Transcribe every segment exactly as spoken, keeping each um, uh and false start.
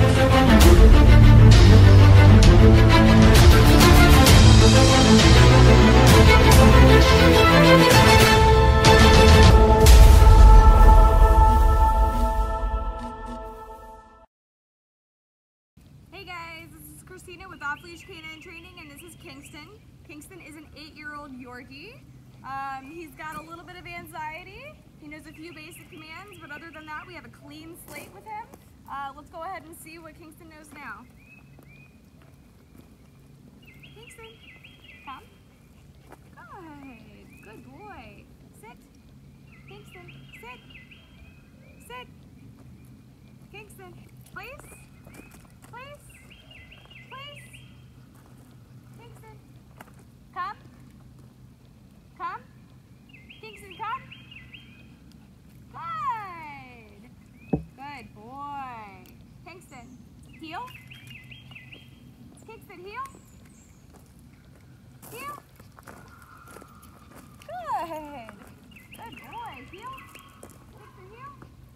Hey guys, this is Christina with Off Leash Canine Training, and this is Kingston. Kingston is an eight-year-old Yorkie. Um, he's got a little bit of anxiety. He knows a few basic commands, but other than that, we have a clean slate with him. Uh, let's go ahead and see what Kingston knows now. Kingston, come. Good, good boy. Sit. Kingston, sit. Sit. Kingston, place. Place. Place. Kingston, come. Come. Kingston, come. Good. Good boy. Kingston, heel. Kingston, heel. Heel. Good. Good boy. Heel. Kingston, heel.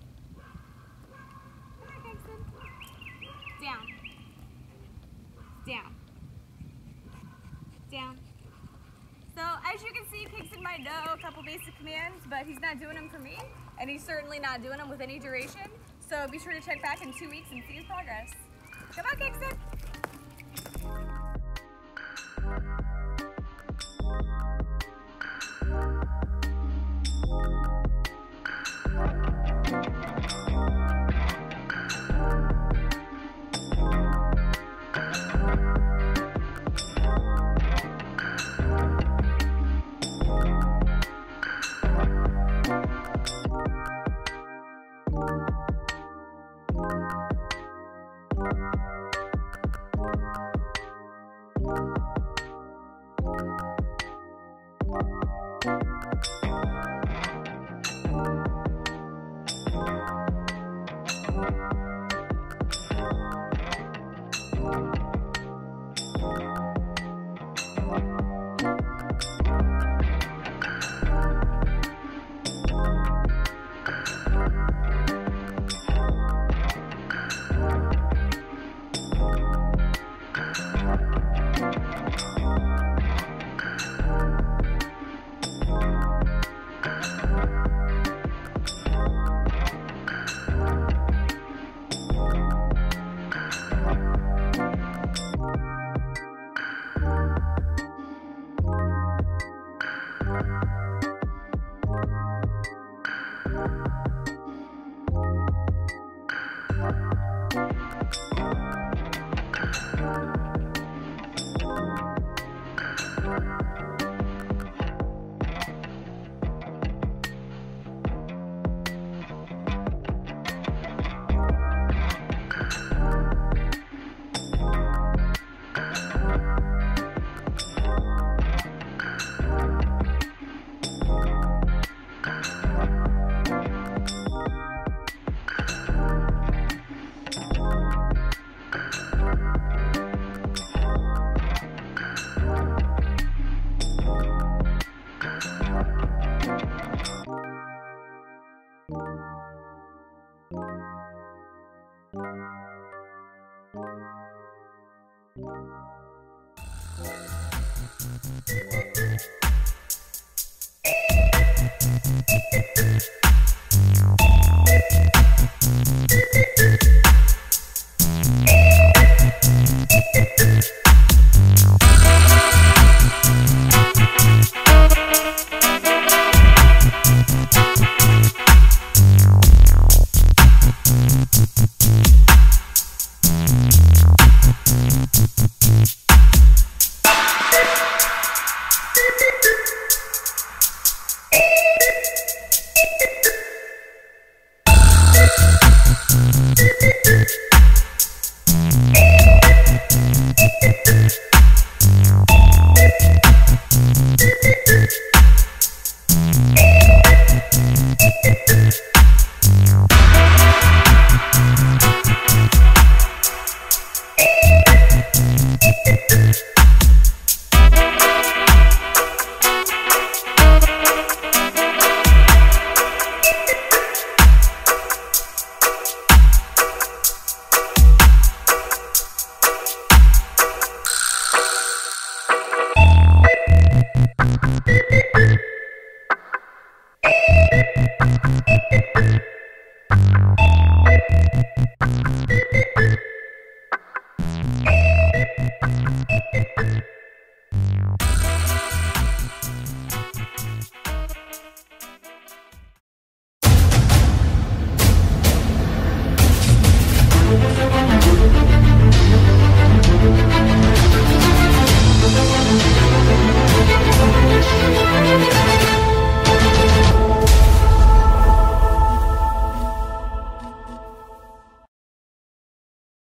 Come here, Kingston. Down. Down. Down. So as you can see, Kingston might know a couple basic commands, but he's not doing them for me, and he's certainly not doing them with any duration. So be sure to check back in two weeks and see his progress. Come on, Kingston.